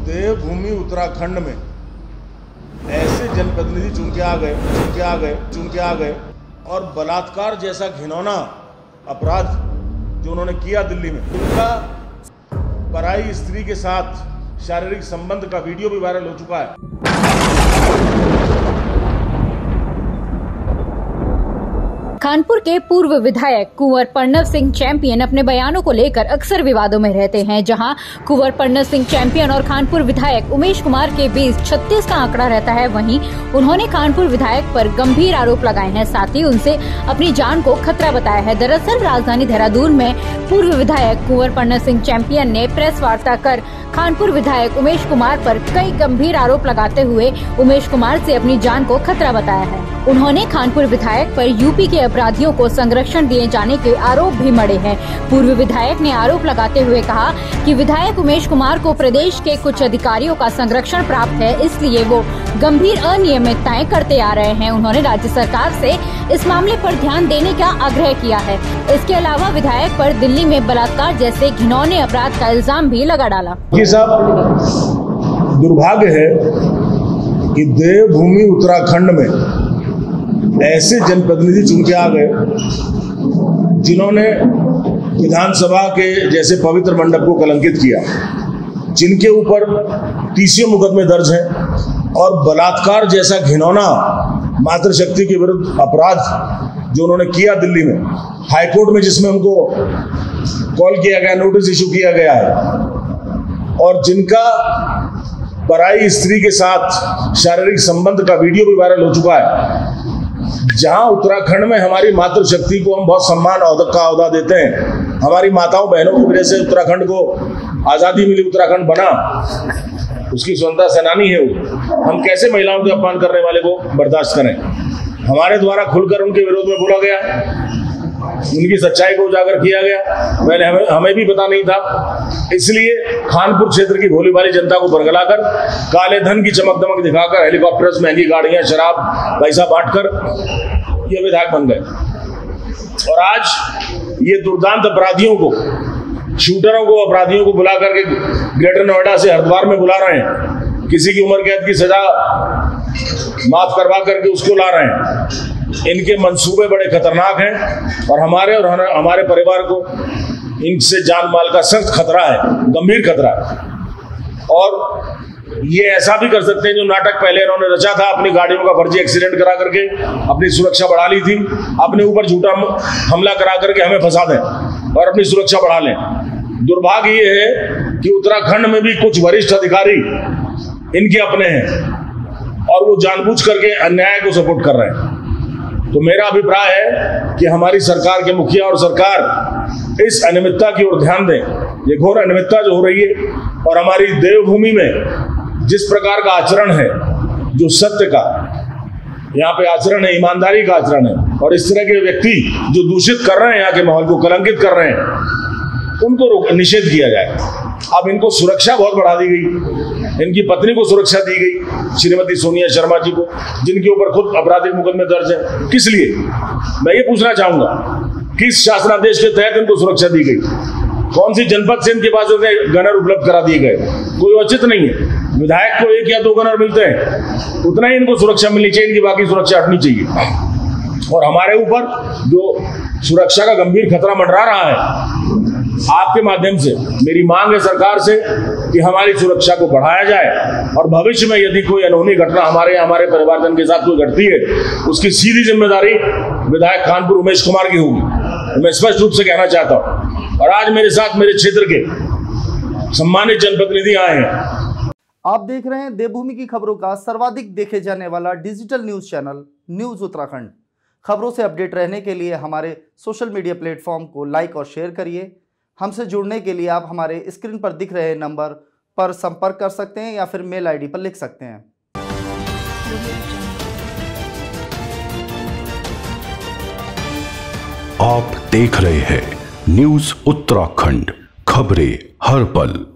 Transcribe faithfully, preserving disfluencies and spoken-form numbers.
देवभूमि उत्तराखंड में ऐसे जनप्रतिनिधि चुन के आ गए चुन के आ गए चुन के आ गए और बलात्कार जैसा घिनौना अपराध जो उन्होंने किया दिल्ली में, उनका पराई स्त्री के साथ शारीरिक संबंध का वीडियो भी वायरल हो चुका है। कानपुर के पूर्व विधायक कुंवर प्रणव सिंह चैंपियन अपने बयानों को लेकर अक्सर विवादों में रहते हैं। जहां कुंवर प्रणव सिंह चैंपियन और कानपुर विधायक उमेश कुमार के बीच छत्तीस का आंकड़ा रहता है, वहीं उन्होंने कानपुर विधायक पर गंभीर आरोप लगाए हैं, साथ ही उनसे अपनी जान को खतरा बताया है। दरअसल राजधानी देहरादून में पूर्व विधायक कुंवर प्रणव सिंह चैंपियन ने प्रेस वार्ता कर कानपुर विधायक उमेश कुमार पर कई गंभीर आरोप लगाते हुए उमेश कुमार से अपनी जान को खतरा बताया है। उन्होंने कानपुर विधायक पर यूपी के अपराधियों को संरक्षण दिए जाने के आरोप भी मढ़े हैं। पूर्व विधायक ने आरोप लगाते हुए कहा कि विधायक उमेश कुमार को प्रदेश के कुछ अधिकारियों का संरक्षण प्राप्त है, इसलिए वो गंभीर अनियमितताएं करते आ रहे हैं। उन्होंने राज्य सरकार से इस मामले पर ध्यान देने का आग्रह किया है। इसके अलावा विधायक पर दिल्ली में बलात्कार जैसे घिनौने अपराध का इल्जाम भी लगा डाला। ये सब दुर्भाग्य है कि देवभूमि उत्तराखंड में ऐसे जनप्रतिनिधि चुन के आ गए जिन्होंने विधानसभा के जैसे पवित्र मंडप को कलंकित किया, जिनके ऊपर तीसियों मुकदमे दर्ज हैं और बलात्कार जैसा घिनौना मातृशक्ति के विरुद्ध अपराध जो उन्होंने किया दिल्ली में हाईकोर्ट में, जिसमें उनको कॉल किया गया, नोटिस इशू किया गया है, और जिनका पराई स्त्री के साथ शारीरिक संबंध का वीडियो भी वायरल हो चुका है। जहां उत्तराखंड में हमारी मातृशक्ति को हम बहुत सम्मान का औहदा देते हैं, हमारी माताओं बहनों की वजह से उत्तराखंड को आज़ादी मिली, उत्तराखंड बना, उसकी स्वतंत्रता सेनानी है वो। हम कैसे महिलाओं के अपमान करने वाले को बर्दाश्त करें? हमारे द्वारा खुलकर उनके विरोध में बोला गया, उनकी सच्चाई को उजागर किया गया, पहले हमें हमें भी पता नहीं था। इसलिए कानपुर क्षेत्र की भोली भाली जनता को बरगलाकर, काले धन की चमक दमक दिखाकर, हेलीकॉप्टर्स, महंगी गाड़ियां, शराब, पैसा बांटकर ये विधायक बन गए। और आज ये दुर्दांत अपराधियों को, शूटरों को, अपराधियों को बुला करके ग्रेटर नोएडा से हरिद्वार में बुला रहे हैं, किसी की उम्र कैद की सजा माफ करवा करके उसको ला रहे हैं। इनके मंसूबे बड़े खतरनाक हैं और हमारे और हमारे परिवार को इनसे जान माल का सख्त खतरा है, गंभीर खतरा है। और ये ऐसा भी कर सकते हैं जो नाटक पहले इन्होंने रचा था, अपनी गाड़ियों का फर्जी एक्सीडेंट करा करके अपनी सुरक्षा बढ़ा ली थी, अपने ऊपर झूठा हमला करा करके हमें फंसा दें और अपनी सुरक्षा बढ़ा लें। दुर्भाग्य ये है कि उत्तराखंड में भी कुछ वरिष्ठ अधिकारी इनके अपने हैं और वो जानबूझ करके अन्याय को सपोर्ट कर रहे हैं। तो मेरा अभिप्राय है कि हमारी सरकार के मुखिया और सरकार इस अनियमितता की ओर ध्यान दें। ये घोर अनियमितता जो हो रही है और हमारी देवभूमि में जिस प्रकार का आचरण है, जो सत्य का यहाँ पे आचरण है, ईमानदारी का आचरण है, और इस तरह के व्यक्ति जो दूषित कर रहे हैं, यहाँ के माहौल को कलंकित कर रहे हैं, उनको निषेध किया जाए। अब इनको सुरक्षा बहुत बढ़ा दी गई, इनकी पत्नी को सुरक्षा दी गई, श्रीमती सोनिया शर्मा जी को, जिनके ऊपर खुद आपराधिक मुकदमे दर्ज है। किस लिए? मैं ये पूछना चाहूंगा, किस शासनादेश के तहत इनको सुरक्षा दी गई? कौन सी जनपद से इनके पास गनर उपलब्ध करा दिए गए? कोई औचित्य नहीं है। विधायक को एक या दो गनर मिलते हैं, उतना ही इनको सुरक्षा मिलनी चाहिए, इनकी बाकी सुरक्षा हटनी चाहिए। और हमारे ऊपर जो सुरक्षा का गंभीर खतरा मंडरा रहा है, आपके माध्यम से मेरी मांग है सरकार से कि हमारी सुरक्षा को बढ़ाया जाए और भविष्य में यदि कोई अनहोनी घटना हमारे हमारे परिवारजन के साथ कोई घटती है, उसकी सीधी जिम्मेदारी विधायक कानपुर उमेश कुमार की होगी। मैं स्पष्ट रूप से कहना चाहता हूं। और आज मेरे साथ मेरे क्षेत्र के सम्मानित जनप्रतिनिधि आए हैं। आप देख रहे हैं देवभूमि की खबरों का सर्वाधिक देखे जाने वाला digital news channel news Uttarakhand. खबरों से अपडेट रहने के लिए हमारे सोशल मीडिया प्लेटफॉर्म को लाइक और शेयर करिए। हमसे जुड़ने के लिए आप हमारे स्क्रीन पर दिख रहे नंबर पर संपर्क कर सकते हैं या फिर मेल आईडी पर लिख सकते हैं। आप देख रहे हैं न्यूज उत्तराखंड, खबरें हर पल।